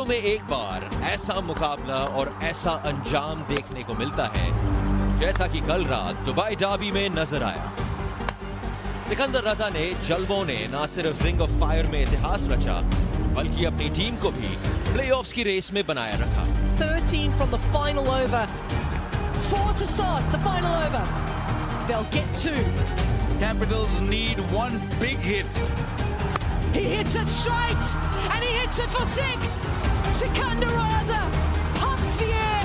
में एक बार ऐसा मुकाबला और ऐसा अंजाम देखने को मिलता है जैसा कि कल रात दुबई डर्बी में नजर आया। सिकंदर रजा ने जलवों ने न सिर्फ रिंग ऑफ फायर में इतिहास रचा बल्कि अपनी टीम को भी प्लेऑफ्स की रेस में बनाया रखा। 13 from the final over. 4 to start the final over. They'll get 2. Capitals need one big hit. He hits it straight and he hits it for 6. Sikandar Raza pumps the air.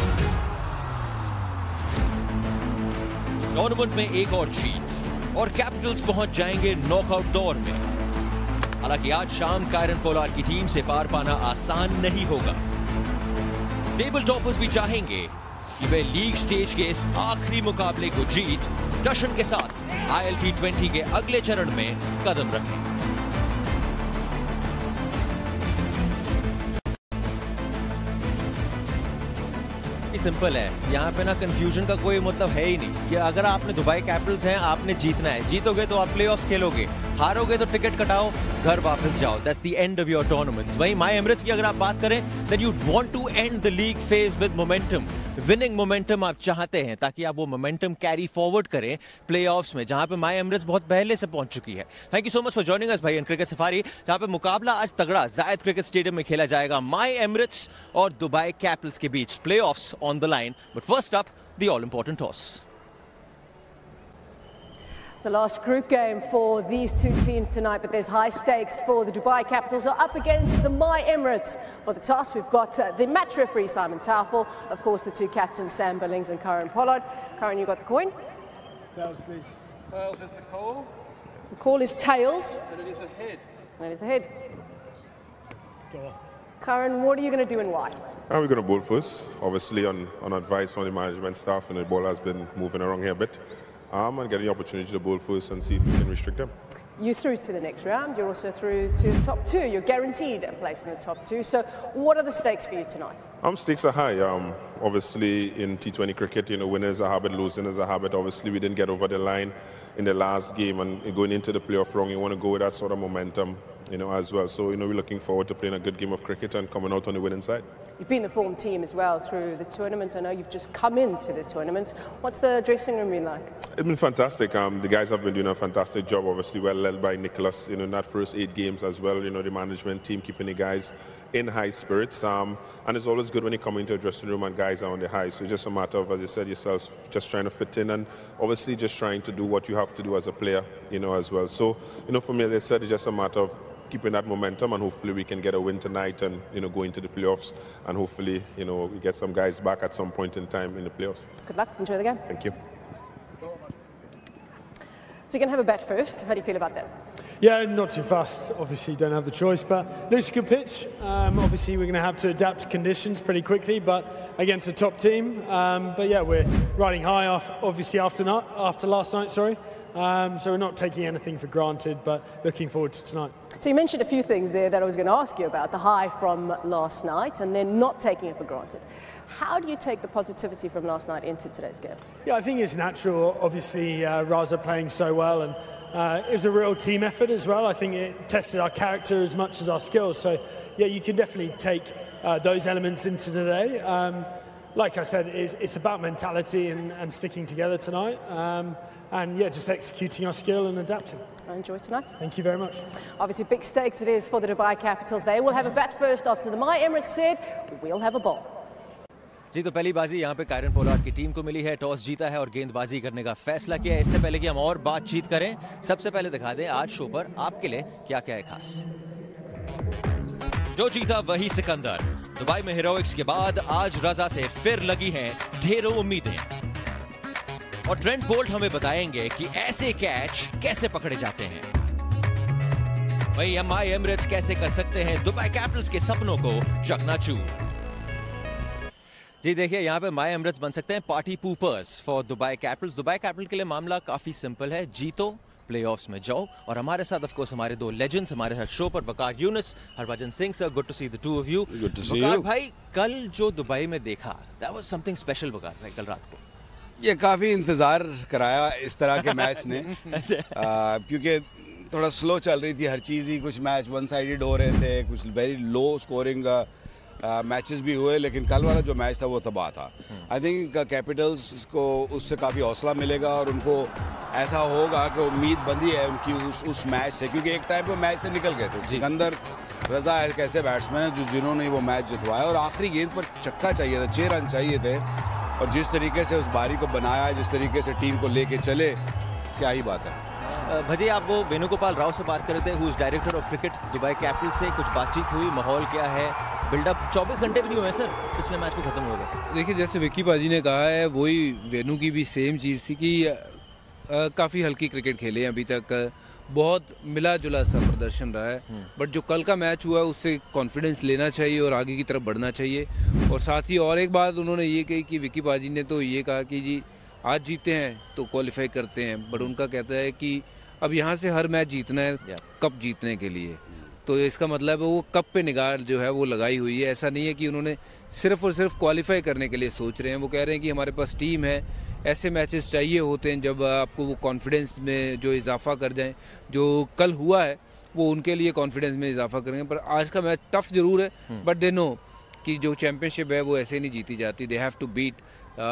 Tournament में एक और जीत और Capitals पहुंच जाएंगे knockout दौर में। हालांकि आज शाम कायरन पोलार्ड की टीम से पार पाना आसान नहीं होगा। टेबल टॉपर्स भी चाहेंगे कि वे लीग स्टेज के इस आखिरी मुकाबले को जीत जश्न के साथ ILT20 के अगले चरण में कदम रखें। सिंपल है, यहाँ पे ना कंफ्यूजन का कोई मतलब है ही नहीं कि अगर आपने दुबई कैपिटल्स हैं आपने जीतना है, जीतोगे तो आप प्लेऑफ्स खेलोगे, हारोगे तो टिकट कटाओ घर वापस जाओ। That's the end of your tournaments. वहीं माई एमिरेट्स की अगर आप बात करें then you want to end the league phase with momentum. Winning momentum आप चाहते हैं ताकि आप वो मोमेंटम कैरी फॉरवर्ड करें प्लेऑफ्स में, जहां पे माई एमिरेट्स बहुत पहले से पहुंच चुकी है। Thank you so much for joining us भाई इन क्रिकेट सफारी, जहां पे मुकाबला आज तगड़ा जायद क्रिकेट स्टेडियम में खेला जाएगा। माई एमिरेट्स और दुबई कैपिटल्स के बीच playoffs on the line. But first up the all important toss. It's the last group game for these two teams tonight, but there's high stakes for the Dubai Capitals are up against the My Emirates. For the toss, we've got the match referee Simon Taufel, of course the two captains Sam Billings and Karen Pollard. Karen, you got the coin? Tails, please. Tails is the call. The call is tails. And it is a head. And it is a head. Go on. Karen, what are you going to do and why? We're going to bowl first, obviously on advice from the management staff, and the ball has been moving around here a bit. And get the opportunity to bowl first and see if we can restrict them. You're through to the next round. You're also through to the top 2. You're guaranteed a place in the top 2. So what are the stakes for you tonight? Stakes are high. Obviously, in T20 cricket, winners are habit, losing is a habit. Obviously, we didn't get over the line in the last game, and going into the playoff round, you want to go with that sort of momentum, as well. So, we're looking forward to playing a good game of cricket and coming out on the winning side. You've been the form team as well through the tournament. I know you've just come into the tournaments. What's the dressing room been like? It's been fantastic. The guys have been doing a fantastic job, obviously well led by Nicholas, in that first 8 games as well. The management team keeping the guys in high spirits. And it's always good when you come into a dressing room and guys are on the high. So it's just a matter of, as you said yourself, just trying to fit in and obviously just trying to do what you have to do as a player, as well. So, for me, as I said, it's just a matter of keeping that momentum, and hopefully we can get a win tonight and go into the playoffs, and hopefully we get some guys back at some point in time in the playoffs. Good luck. Enjoy the game. Thank you. So you're going to have a bat first. How do you feel about that? Yeah, not too fast. Obviously, don't have the choice, but looks a good pitch. Obviously, we're going to have to adapt to conditions pretty quickly, but against a top team. But yeah, we're riding high off, obviously after last night. Sorry. So we're not taking anything for granted, but looking forward to tonight. So you mentioned a few things there that I was going to ask you about, the high from last night and then not taking it for granted. How do you take the positivity from last night into today's game? Yeah, I think it's natural. Obviously, Raza playing so well, and it was a real team effort as well. I think it tested our character as much as our skills. So yeah, you can definitely take those elements into today. Like I said, it's about mentality and sticking together tonight. And yeah, just executing our skill and adapting. Enjoy tonight. Thank you very much. Obviously, big stakes it is for the Dubai Capitals. They will have a bat first after the My Emirates said, we will have a ball. जी, तो पहली बाजी यहाँ पे Kieron Pollard की team को मिली है। Toss जीता है और गेंदबाजी करने का फैसला किया है। इससे पहले कि हम और बातचीत करें, सबसे पहले दिखा दें आज शो पर आपके लिए क्या क्या है खास। जो जीता वही सिकंदर। दुबई में हीरोइक्स के बाद आज रजा से फिर लगी हैं ढेरों उम्मीदें, और ट्रेंट बोल्ट हमें बताएंगे कि ऐसे कैच कैसे पकड़े जाते हैं। वहीं माई एमिरेट्स कैसे कर सकते हैं दुबई कैपिटल्स के सपनों को चकनाचूर। जी देखिए, यहाँ पे माई एमिरेट्स बन सकते हैं party poopers for Dubai Capitals. Dubai capital के लिए मामला काफी सिंपल है, जीतो प्लेऑफ्स में जाओ। और हमारे साथ ऑफ कोर्स हमारे 2 लेजेंड्स हमारे साथ शो पर, Waqar Younis, Harbhajan Singh sir. Good to see the two of you. Good to see you. Waqar भाई, कल जो दुबई में देखा, that was something special Waqar भाई कल रात को। ये काफ़ी इंतज़ार कराया इस तरह के मैच ने क्योंकि थोड़ा स्लो चल रही थी हर चीज़ ही। कुछ मैच वन साइडेड हो रहे थे, कुछ वेरी लो स्कोरिंग मैचेस भी हुए, लेकिन कल वाला जो मैच था वो तबाह था। आई थिंक कैपिटल्स को उससे काफ़ी हौसला मिलेगा और उनको ऐसा होगा कि उम्मीद बंदी है उनकी उस मैच से, क्योंकि एक टाइम पे मैच से निकल गए थे। सिकंदर रजा एक ऐसे बैट्समैन है जिन्होंने वो मैच जितवाया और आखिरी गेंद पर छक्का चाहिए था, 6 रन चाहिए थे, और जिस तरीके से उस बारी को बनाया, जिस तरीके से टीम को लेके चले, क्या ही बात है। भजी, आप वो वेणुगोपाल राव से बात कर रहे थे, who is director of cricket Dubai capital से, कुछ बातचीत हुई, माहौल क्या है? बिल्डअप 24 घंटे भी नहीं हुए सर, पिछले मैच को खत्म हो गया। देखिए, जैसे विक्की पाजी ने कहा है, वही वेणु की भी सेम चीज़ थी कि काफ़ी हल्की क्रिकेट खेले हैं अभी तक, बहुत मिला जुला सा प्रदर्शन रहा है, बट जो कल का मैच हुआ है उससे कॉन्फिडेंस लेना चाहिए और आगे की तरफ बढ़ना चाहिए। और साथ ही और एक बात उन्होंने ये कही कि विक्की पाजी ने तो ये कहा कि जी आज जीते हैं तो क्वालिफाई करते हैं, बट उनका कहता है कि अब यहाँ से हर मैच जीतना है कप जीतने के लिए। तो इसका मतलब है वो कप पे निगाह जो है वो लगाई हुई है। ऐसा नहीं है कि उन्होंने सिर्फ और सिर्फ क्वालिफाई करने के लिए सोच रहे हैं। वो कह रहे हैं कि हमारे पास टीम है, ऐसे मैचेस चाहिए होते हैं जब आपको वो कॉन्फिडेंस में जो इजाफा कर जाएं। जो कल हुआ है वो उनके लिए कॉन्फिडेंस में इजाफा करेंगे। पर आज का मैच टफ जरूर है, बट दे नो कि जो चैंपियनशिप है वो ऐसे नहीं जीती जाती। They have to beat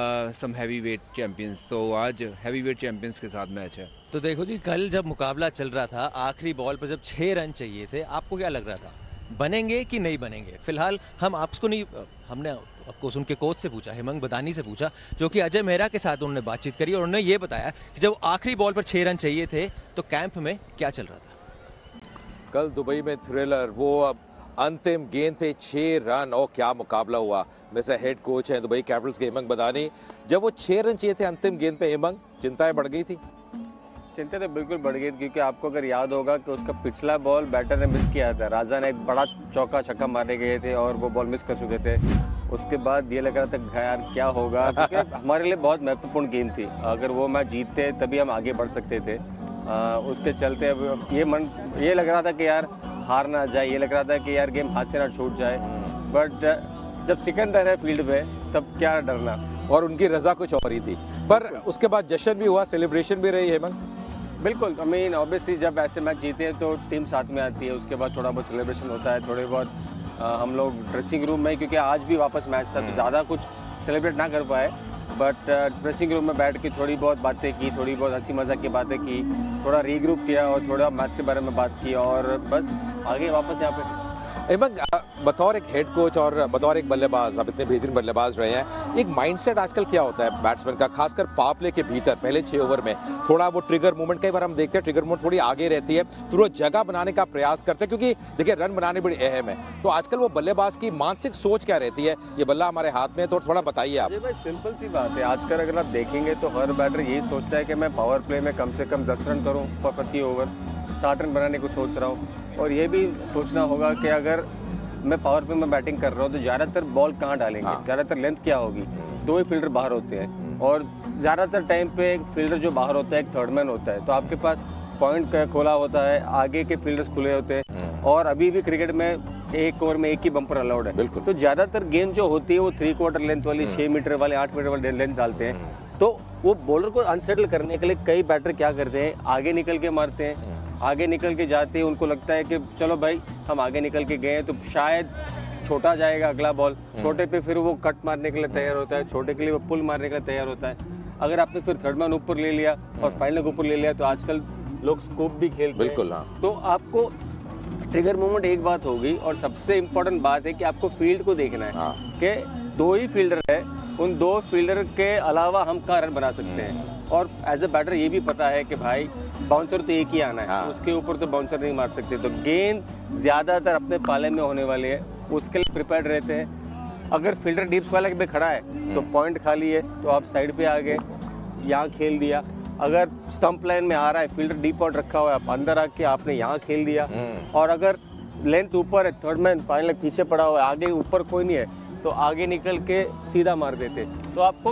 some heavy weight champions. तो आज हैवी वेट चैंपियंस के साथ मैच है। तो देखो जी, कल जब मुकाबला चल रहा था, आखिरी बॉल पर जब 6 रन चाहिए थे, आपको क्या लग रहा था, बनेंगे कि नहीं बनेंगे? फिलहाल हम आपको नहीं, हमने ऑफकोर्स उनके कोच से पूछा, हेमंग बदानी से पूछा, जो कि अजय मेहरा के साथ उन्होंने बातचीत करी और उन्होंने ये बताया कि जब आखिरी बॉल पर 6 रन चाहिए थे तो कैंप में क्या चल रहा था। कल दुबई में थ्रिलर, वो अब अंतिम गेंद पे 6 रन, और क्या मुकाबला हुआ। वैसे हेड कोच हैं दुबई कैपिटल्स के हेमंग बदानी, जब वो 6 रन चाहिए थे अंतिम गेंद पे, हेमंग चिंताएं बढ़ गई थी? चिंता तो बिल्कुल बढ़ गई, क्योंकि आपको अगर याद होगा कि उसका पिछला बॉल बैटर ने मिस किया था। राजा ने एक बड़ा चौका छक्का मारने गए थे और वो बॉल मिस कर चुके थे। उसके बाद ये लग रहा था यार क्या होगा, क्योंकि हमारे लिए बहुत महत्वपूर्ण गेम थी। अगर वो मैच जीतते तभी हम आगे बढ़ सकते थे। उसके चलते अब ये लग रहा था कि यार हार ना जाए, ये लग रहा था कि यार गेम हाथ से ना छूट जाए। बट जब सिकंदर है फील्ड पे तब क्या डरना। और उनकी रजा कुछ और ही थी। पर उसके बाद जश्न भी हुआ, सेलिब्रेशन भी रही हेमंग? बिल्कुल, आई मीन ऑब्वियसली जब ऐसे मैच जीते हैं तो टीम साथ में आती है, उसके बाद थोड़ा बहुत सेलिब्रेशन होता है। थोड़े बहुत हम लोग ड्रेसिंग रूम में, क्योंकि आज भी वापस मैच था तो ज़्यादा कुछ सेलिब्रेट ना कर पाए, बट ड्रेसिंग रूम में बैठ के थोड़ी बहुत बातें की, थोड़ी बहुत हंसी मजाक की बातें की, थोड़ा रीग्रुप किया और थोड़ा मैच के बारे में बात की, और बस आगे वापस यहाँ पे। हेमंग, बतौर एक हेड कोच और बतौर एक बल्लेबाज, आप इतने बेहतरीन बल्लेबाज रहे हैं, एक माइंडसेट आजकल क्या होता है बैट्समैन का, खासकर पावर प्ले के भीतर पहले 6 ओवर में थोड़ा वो ट्रिगर मूवमेंट, कई बार हम देखते हैं ट्रिगर मूवमेंट थोड़ी आगे रहती है, फिर वो जगह बनाने का प्रयास करते हैं, क्योंकि देखिए रन बनाने बड़ी अहम है। तो आजकल वो बल्लेबाज की मानसिक सोच क्या रहती है, ये बल्ला हमारे हाथ में, तो थोड़ा बताइए आप। भाई सिंपल सी बात है, आजकल अगर आप देखेंगे तो हर बैटर यही सोचता है कि मैं पावर प्ले में कम से कम 10 रन करूँ प्रति ओवर, 60 रन बनाने को सोच रहा हूँ। और ये भी सोचना होगा कि अगर मैं पावर प्ले में बैटिंग कर रहा हूँ तो ज़्यादातर बॉल कहाँ डालेंगे, ज़्यादातर लेंथ क्या होगी। 2 ही फील्डर बाहर होते हैं और ज़्यादातर टाइम पे एक फील्डर जो बाहर होता है एक थर्ड मैन होता है, तो आपके पास पॉइंट खोला होता है, आगे के फील्डर्स खुले होते हैं। और अभी भी क्रिकेट में एक ओवर में एक ही बम्पर अलाउड है, बिल्कुल। तो ज़्यादातर गेंद जो होती है वो 3/4 लेंथ वाली, 6 मीटर वाले, 8 मीटर वाले लेंथ डालते हैं। तो वो बॉलर को अनसेटल करने के लिए कई बैटर क्या करते हैं, आगे निकल के मारते हैं, आगे निकल के जाते हैं। उनको लगता है कि चलो भाई हम आगे निकल के गए तो शायद छोटा जाएगा अगला बॉल, छोटे पे फिर वो कट मारने के लिए तैयार होता है, छोटे के लिए वो पुल मारने के लिए तैयार होता है। अगर आपने फिर थर्ड मैन ऊपर ले लिया और फाइनल को ऊपर ले लिया, तो आजकल लोग स्कोप भी खेलते हैं, बिल्कुल। हाँ, तो आपको ट्रिगर मूवमेंट एक बात होगी, और सबसे इम्पोर्टेंट बात है कि आपको फील्ड को देखना है कि 2 ही फील्डर है, उन 2 फील्डर के अलावा हम कहाँ रन बना सकते हैं। और एज ए बैटर ये भी पता है कि भाई बाउंसर तो एक ही आना है, उसके ऊपर तो बाउंसर नहीं मार सकते। तो गेंद ज्यादातर अपने पाले में होने वाली है, उसके लिए प्रिपेयर्ड रहते हैं। अगर फील्डर डीप स्क्वायर पे खड़ा है तो पॉइंट खाली है, तो आप साइड पे आ गए, यहाँ खेल दिया। अगर स्टंप लाइन में आ रहा है, फील्डर डीप आउट रखा हुआ है, आप अंदर आके आपने यहाँ खेल दिया। और अगर लेंथ ऊपर है, थर्ड मैन फाइनल पीछे पड़ा हुआ है, आगे ऊपर कोई नहीं है, तो आगे निकल के सीधा मार देते। तो आपको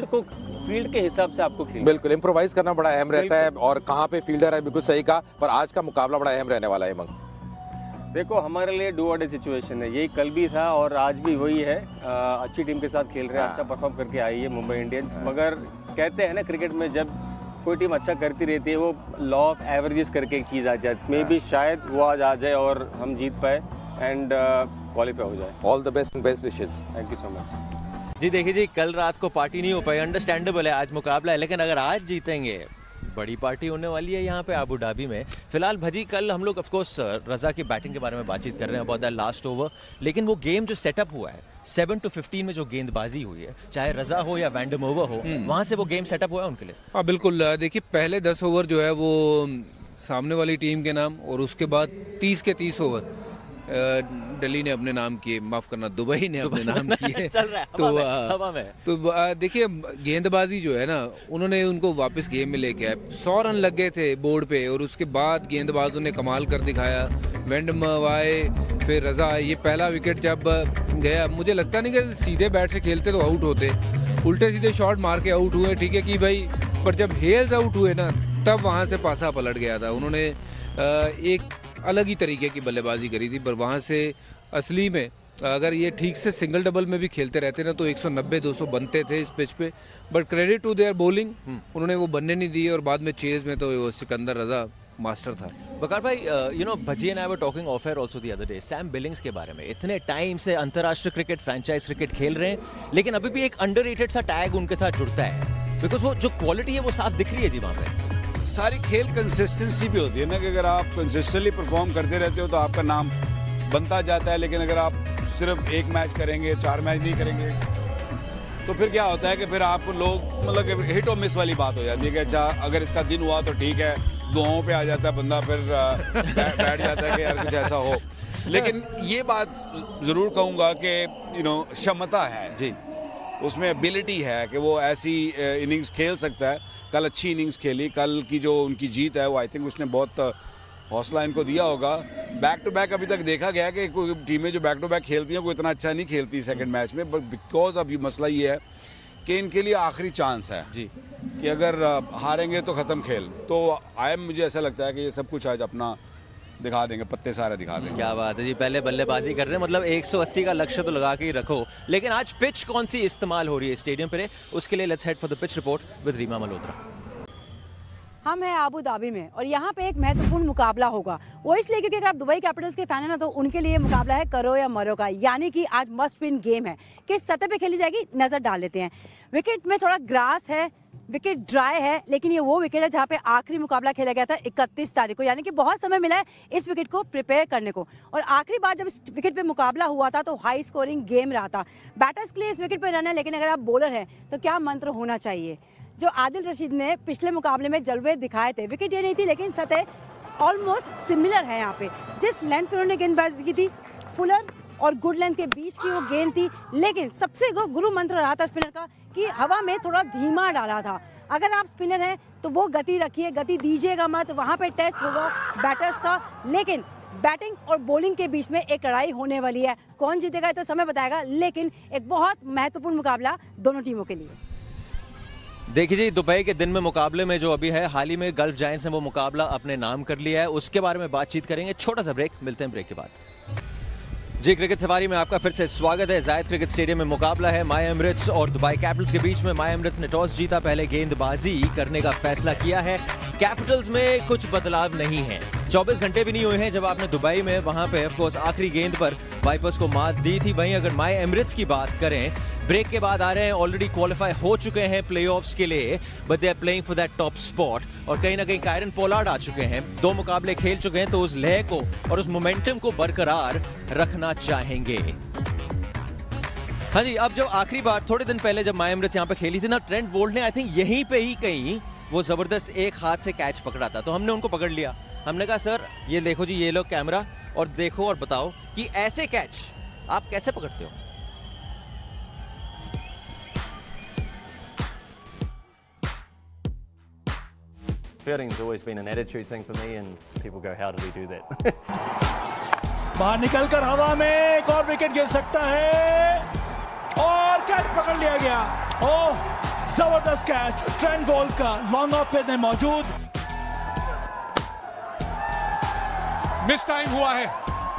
फील्ड के हिसाब से आपको खेलना, बिल्कुल इम्प्रोवाइज करना बड़ा अहम रहता है, और कहाँ पे फील्डर है, बिल्कुल सही कहा। पर आज का मुकाबला बड़ा अहम रहने वाला है। देखो हमारे लिए डू और डे सिचुएशन है, यही कल भी था और आज भी वही है। अच्छी टीम के साथ खेल रहे हैं, अच्छा परफॉर्म करके आई है मुंबई इंडियंस। मगर कहते हैं ना क्रिकेट में जब कोई टीम अच्छा करती रहती है, वो लॉ ऑफ एवरेजेस करके एक चीज़ आ जाती है, मे बी शायद वो आज आ जाए और हम जीत पाए। एंड क्वालिफाई हो जाए। All the best and best wishes. Thank you so much. जी देखिए जी, कल रात को पार्टी नहीं हो पाई, अंडरस्टैंडेबल है, आज मुकाबला है, लेकिन अगर आज जीतेंगे बड़ी पार्टी होने वाली है यहाँ पे अबू धाबी में। फिलहाल भजी, कल हम लोग ऑफ कोर्स रजा की बैटिंग के बारे में बातचीत कर रहे हैं, अबाउट द लास्ट ओवर, लेकिन वो गेम जो सेटअप हुआ है 7 to 15 में जो गेंदबाजी हुई है, चाहे रजा हो या वैंडमोवर हो, वहां से वो गेम सेटअप हुआ है उनके लिए। हाँ बिल्कुल, देखिए पहले 10 ओवर जो है वो सामने वाली टीम के नाम, और उसके बाद 30 के 30 ओवर दिल्ली ने अपने नाम किए, माफ करना दुबई ने अपने नाम किए। चल रहा है, हवा में। तो देखिए गेंदबाजी जो है ना, उन्होंने उनको वापस गेम में लेके आए। 100 रन लग गए थे बोर्ड पे, और उसके बाद गेंदबाजों ने कमाल कर दिखाया। वेंडम आए, फिर रजा आए। ये पहला विकेट जब गया, मुझे लगता नहीं कि सीधे बैट से खेलते तो आउट होते, उल्टे सीधे शॉट मार के आउट हुए, ठीक है कि भाई, पर जब हेल्स आउट हुए ना, तब वहाँ से पासा पलट गया था। उन्होंने एक अलग ही तरीके की बल्लेबाजी करी थी, पर वहाँ से असली में अगर ये ठीक से सिंगल डबल में भी खेलते रहते ना, तो 190-200 बनते थे इस पिच पे। But credit to their bowling, उन्होंने वो बनने नहीं दी, और बाद में चेज में तो वो सिकंदर रजा मास्टर था। बकार भाई, you know, Bhajji and I were talking off air also the other day, Sam Billings के बारे में। इतने टाइम से अंतर्राष्ट्रीय क्रिकेट, फ्रेंचाइज क्रिकेट खेल रहे हैं, लेकिन अभी भी एक अंडररेटेड सा टैग उनके साथ जुड़ता है, बिकॉज वो जो क्वालिटी है वो साफ दिख रही है जी वहाँ पे। सारी खेल कंसिस्टेंसी भी होती है ना, कि अगर आप कंसिस्टेंटली परफॉर्म करते रहते हो तो आपका नाम बनता जाता है। लेकिन अगर आप सिर्फ एक मैच करेंगे, 4 मैच नहीं करेंगे, तो फिर क्या होता है कि फिर आपको लोग, मतलब हिट और मिस वाली बात हो जाती है कि अच्छा अगर इसका दिन हुआ तो ठीक है, दुआओं पे आ जाता है बंदा, फिर बैठ जाता है कि यार कुछ ऐसा हो। लेकिन ये बात जरूर कहूँगा कि क्षमता है जी, उसमें एबिलिटी है कि वो ऐसी इनिंग्स खेल सकता है। कल अच्छी इनिंग्स खेली, कल की जो उनकी जीत है वो आई थिंक उसने बहुत हौसला इनको दिया होगा। बैक टू बैक अभी तक देखा गया कि कोई टीमें जो बैक टू बैक खेलती हैं कोई इतना अच्छा नहीं खेलती सेकंड मैच में, बट बिकॉज अभी मसला ये है कि इनके लिए आखिरी चांस है जी, कि अगर हारेंगे तो ख़त्म खेल। तो मुझे ऐसा लगता है कि ये सब कुछ आज अपना दिखा देंगे, पत्ते सारे दिखा देंगे। क्या बात है जी, पहले बल्लेबाजी कर रहे हैं, मतलब 180 का लक्ष्य तो लगा के ही रखो। लेकिन आज पिच कौन सी इस्तेमाल हो रही है स्टेडियम पे, उसके लिए let's head for the pitch report with Reema Malhotra. हम हैं अबू धाबी में, और यहाँ पे एक महत्वपूर्ण मुकाबला होगा। वो इसलिए क्योंकि अगर आप दुबई कैपिटल्स के फैन हैं ना, तो उनके लिए मुकाबला है करो या मरो का, यानी कि आज मस्ट विन गेम है। किस सतह पे खेली जाएगी, नजर डाल लेते हैं। विकेट में थोड़ा ग्रास है, विकेट ड्राई है, लेकिन ये वो विकेट है जहाँ पे आखिरी मुकाबला खेला गया था 31 तारीख को, यानी कि बहुत समय मिला है इस विकेट को प्रिपेयर करने को। और आखिरी बार जब इस विकेट पे मुकाबला हुआ था तो हाई स्कोरिंग गेम रहा था। बैटर्स के लिए इस विकेट पे रन है, लेकिन अगर आप बॉलर हैं तो क्या मंत्र होना चाहिए। जो आदिल रशीद ने पिछले मुकाबले में जलवे दिखाए थे, विकेट ये नहीं थी, लेकिन सतह ऑलमोस्ट सिमिलर है। यहाँ पे जिस लेंथ पे उन्होंने गेंदबाजी की थी, फुलर और गुड लेंथ के बीच की वो गेंद थी, लेकिन सबसे गुरु मंत्र रहा था स्पिनर का कि हवा में थोड़ा धीमा डाला था। अगर आप स्पिनर हैं तो वो गति रखिए, गति दीजिएगा मत, वहाँ पे टेस्ट होगा बैटर्स का। लेकिन बैटिंग और बॉलिंग के बीच में एक लड़ाई होने वाली है, कौन जीतेगा तो समय बताएगा, लेकिन एक बहुत महत्वपूर्ण मुकाबला दोनों टीमों के लिए। देखिए जी, दुबई के दिन में मुकाबले में जो अभी है, हाल ही में गल्फ जायंट्स ने वो मुकाबला अपने नाम कर लिया है, उसके बारे में बातचीत करेंगे। छोटा सा ब्रेक, मिलते हैं ब्रेक के बाद। जी, क्रिकेट सवारी में आपका फिर से स्वागत है। जायद क्रिकेट स्टेडियम में मुकाबला है माई एमिरेट्स और दुबई कैपिटल्स के बीच में। माई एमिरेट्स ने टॉस जीता, पहले गेंदबाजी करने का फैसला किया है। कैपिटल्स में कुछ बदलाव नहीं है, 24 घंटे भी नहीं हुए हैं जब आपने दुबई में वहां पे ऑफ कोर्स आखिरी गेंद पर वाइपर्स को मात दी थी। वहीं अगर माई एमिरेट्स की बात करें, ब्रेक के बाद आ रहे हैं, ऑलरेडी क्वालिफाई हो चुके हैं प्लेऑफ्स के लिए, but they are playing for that top spot. और कहीं ना कहीं कायरन पोलार्ड आ चुके हैं, 2 मुकाबले खेल चुके हैं, तो उस लय को और उस मोमेंटम को बरकरार रखना चाहेंगे। हाँ जी, अब जब आखिरी बार थोड़े दिन पहले जब माई एमिरेट्स यहाँ पे खेली थी ना, ट्रेंट बोल्ट ने आई थिंक यहीं पे ही कहीं वो जबरदस्त एक हाथ से कैच पकड़ा था, तो हमने उनको पकड़ लिया। हमने कहा सर ये देखो जी, ये लो कैमरा और देखो और बताओ कि ऐसे कैच आप कैसे पकड़ते हो। Fielding's always been an attitude thing for me, and people go, how did we do that? बाहर निकलकर हवा में एक और विकेट गिर सकता है, और कैच पकड़ लिया गया। ओह, जबरदस्त कैच ट्रेंट बोल्ट का, लॉन्ग ऑफ पे मौजूद। मिस टाइम हुआ है।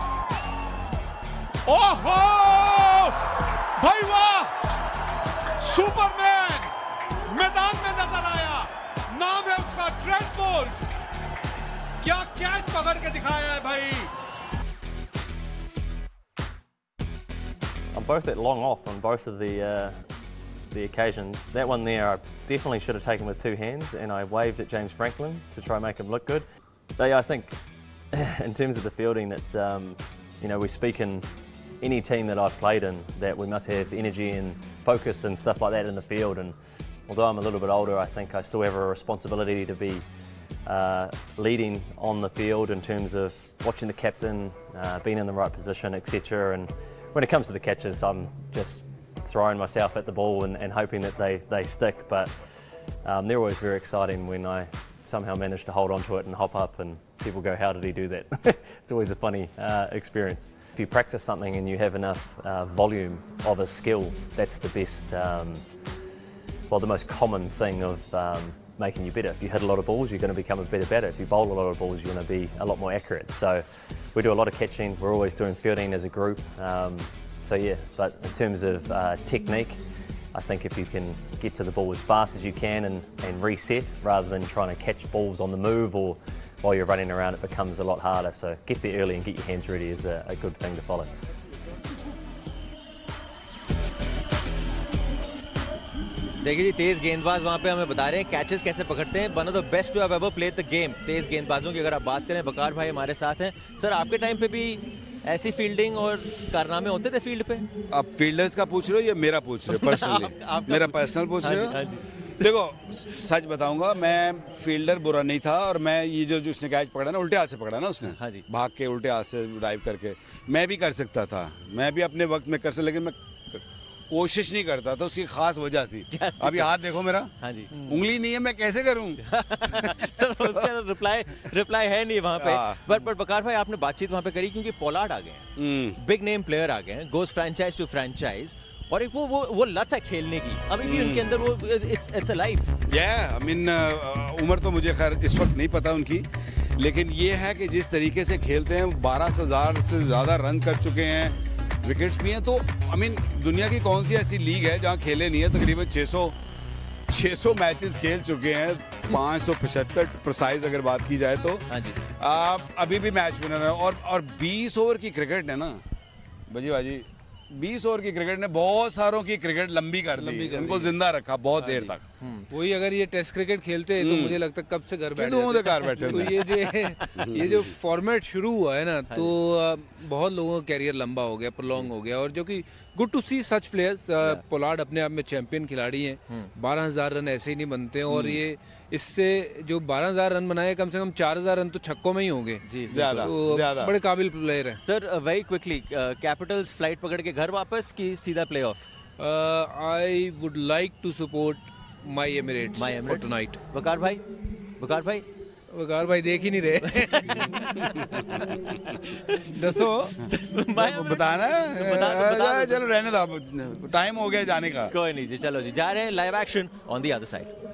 ओहो भाई वाह, सुपरमैन मैदान में नजर आया, नाम है उसका ट्रेंट बोल्ट। क्या कैच पकड़ के दिखाया है भाई। both at long off on both of the occasions. That one there, I definitely should have taken with two hands, and I waved at James Franklin to try and make him look good. But yeah, I think in terms of the fielding, it's you know, we speak in any team that I've played in that we must have energy and focus and stuff like that in the field. And although I'm a little bit older, I think I still have a responsibility to be leading on the field in terms of watching the captain, being in the right position, etc. And when it comes to the catches, I'm just throwing myself at the ball and hoping that they stick. But they're always very exciting when I somehow manage to hold on to it and hop up and people go, how did he do that? It's always a funny experience. If you practice something and you have enough volume of a skill, that's the best, well, the most common thing of making you better. If you hit a lot of balls, you're going to become a better batter. If you bowl a lot of balls, you're going to be a lot more accurate. So we do a lot of catching. We're always doing fielding as a group. So yeah, but in terms of technique, I think if you can get to the ball as fast as you can and reset rather than trying to catch balls on the move or while you're running around, it becomes a lot harder. So get there early and get your hands ready is a good thing to follow. देखिए जी, तेज गेंदबाज वहाँ पे हमें बता रहे हैं catches कैसे पकड़ते हैं. One of the best to have ever played the game. तेज गेंदबाजों की अगर आप बात करें, वकार भाई हमारे साथ हैं. सर, आपके टाइम पे भी ऐसी फील्डिंग और कारनामे होते थे फील्ड पे? आप फील्डर्स का पूछ रहे हो या मेरा पूछ रहे हो पर्सनली? मेरा पर्सनल पूछ रहे हो? देखो, सच बताऊंगा, मैं फील्डर बुरा नहीं था और मैं ये जो उसने कैच पकड़ा ना, उल्टे हाथ से पकड़ा ना उसने, भाग के उल्टे हाथ से ड्राइव करके, मैं भी कर सकता था. मैं भी अपने वक्त में कर सकता, लेकिन मैं कोशिश नहीं करता था. उसकी खास वजह थी. अभी हाथ देखो मेरा, उंगली नहीं है, मैं कैसे करूं? रिप्लाई है नहीं वहाँ पे. बट वकार भाई, आपने बातचीत वहाँ पे करी क्योंकि पोलार्ड आ गए हैं, बिग नेम प्लेयर आ गए हैं, गोज फ्रेंचाइज टू फ्रेंचाइज, और एक वो लत है खेलने की अभी भी उनके अंदर. वो it's a life. I mean उम्र तो मुझे खैर इस वक्त नहीं पता उनकी, लेकिन ये है कि जिस तरीके से खेलते हैं, 12,000 से ज़्यादा रन कर चुके हैं, विकेट्स भी हैं. तो आई मीन दुनिया की कौन सी ऐसी लीग है जहाँ खेले नहीं है? तकरीबन 600 मैचेस खेल चुके हैं, 575 प्रिसाइज अगर बात की जाए तो. अभी भी मैच विनर है. और 20 ओवर की क्रिकेट है ना बाजी, 20 ओवर की क्रिकेट ने बहुत सारों की क्रिकेट लंबी कर दी, उनको जिंदा रखा बहुत देर तक. वही अगर ये टेस्ट क्रिकेट खेलते तो मुझे लगता कब से घर बैठे. तो ये जो फॉर्मेट शुरू हुआ है ना, तो बहुत लोगों का कैरियर लंबा हो गया, प्रोलॉन्ग हो गया, और जो कि good to see such players. Pollard अपने आप में चैंपियन खिलाड़ी हैं. 12,000 रन ऐसे ही नहीं बनते हैं, और ये इससे जो 12,000 रन बनाए, कम से कम 4,000 रन तो छक्कों में ही होंगे. ज्यादा बड़े काबिल प्लेयर हैं. Sir, very quickly, Capitals flight पकड़ के घर वापस कि सीधा play off? I would like to support MI Emirates for tonight. Waqar भाई देख ही नहीं रहे. दसो बताना. चलो रहने दो, टाइम हो गया जाने का. कोई नहीं जी, चलो जी, जा रहे हैं. Live action on the other side.